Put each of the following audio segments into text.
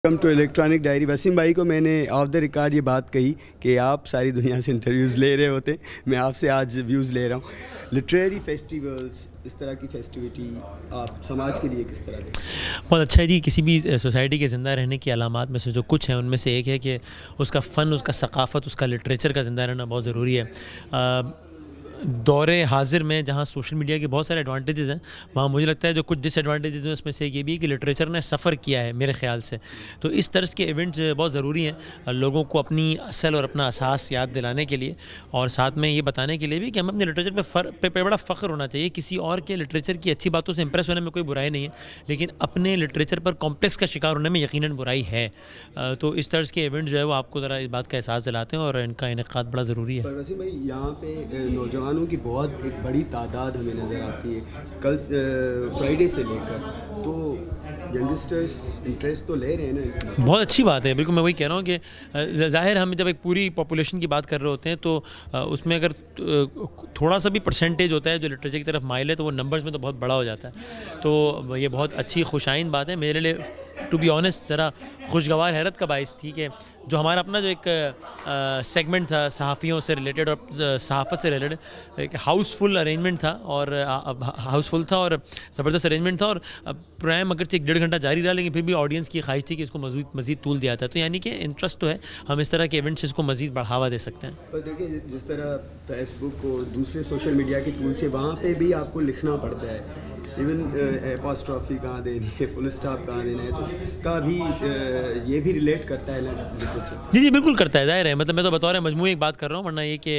Welcome to electronic diary. Wasim भाई को मैंने ऑफ द रिकॉर्ड ये बात कही कि आप सारी दुनिया से इंटरव्यूज़ ले रहे होते, मैं आपसे आज व्यूज़ ले रहा हूँ। लिटरेरी फेस्टिवल्स, इस तरह की फेस्टिविटी आप समाज के लिए किस तरह देखें? बहुत अच्छा है जी। किसी भी सोसाइटी के ज़िंदा रहने की अलामात में से जो कुछ हैं उनमें से एक है कि उसका फ़न, उसका सकाफ़त, उसका लिटरेचर का ज़िंदा रहना बहुत ज़रूरी है। दौरे हाज़िर में जहाँ सोशल मीडिया के बहुत सारे एडवांटेजेस हैं, वहाँ मुझे लगता है जो कुछ डिसएडवांटेजेस हैं उसमें से एक ये भी है कि लिटरेचर ने सफ़र किया है मेरे ख़्याल से। तो इस तरह के इवेंट्स बहुत ज़रूरी हैं लोगों को अपनी असल और अपना एहसास याद दिलाने के लिए, और साथ में ये बताने के लिए भी कि हमें अपने लिटरेचर पे बड़ा फ़ख्र होना चाहिए। किसी और के लिटरेचर की अच्छी बातों से इंप्रेस होने में कोई बुराई नहीं है, लेकिन अपने लिटरेचर पर कॉम्प्लेक्स का शिकार होने में यकीनन बुराई है। तो इस तरह के इवेंट्स जो है वो आपको ज़रा इस बात का एहसास दिलाते हैं और इनका इनेकाद बड़ा ज़रूरी है। पर वैसे भाई यहाँ पे नौजवानों की बहुत एक बड़ी तादाद हमें नज़र आती है कल फ्राइडे से लेकर, तो यंगस्टर्स इंटरेस्ट तो ले रहे हैं ना। बहुत अच्छी बात है, बिल्कुल मैं वही कह रहा हूँ कि ज़ाहिर हम जब एक पूरी पॉपुलेशन की बात कर रहे होते हैं तो उसमें अगर थोड़ा सा भी परसेंटेज होता है जो लिटरेचर की तरफ माइल है तो वो नंबर्स में तो बहुत बड़ा हो जाता है। तो ये बहुत अच्छी खुशाइन बात है मेरे लिए। टू बी ऑनेस्ट ज़रा खुशगवार हैरत का बाइस थी कि जो हमारा अपना जो एक सेगमेंट था सहाफ़ियों से रिलेटेड और सहाफ़त से रिलेटेड, एक हाउसफुल अरेंजमेंट था और हाउसफुल था और ज़बरदस्त अरेंजमेंट था, और प्रोग्राम अगर 1.5 घंटा जारी रहा लेकिन फिर भी ऑडियंस की ख्वाहिश थी कि इसको मज़ीद तूल दिया था। तो यानी कि इंटरेस्ट तो है, हम इस तरह के इवेंट्स इसको मज़ीद बढ़ावा दे सकते हैं। पर देखिए जिस तरह फेसबुक और दूसरे सोशल मीडिया के टूल से वहाँ पे भी आपको लिखना पड़ता है, इवन एपॉस्ट्रॉफी कहाँ देनी है, फुल स्टॉप कहाँ देना है, तो इसका भी ये भी रिलेट करता है लिटरेचर। जी बिल्कुल करता है, ज़ाहिर है। मतलब मैं तो बतौर मजमूई एक बात कर रहा हूँ, वरना ये कि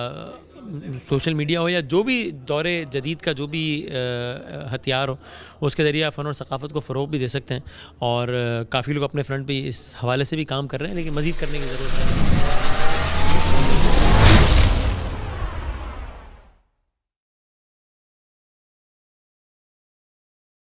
सोशल मीडिया हो या जो भी दौरे जदीद का जो भी हथियार हो, उसके ज़रिए आप फ़न और सकाफ़त को फ़रोग़ भी दे सकते हैं, और काफ़ी लोग अपने फ्रंट पे इस हवाले से भी काम कर रहे हैं, लेकिन मज़ीद करने की ज़रूरत है।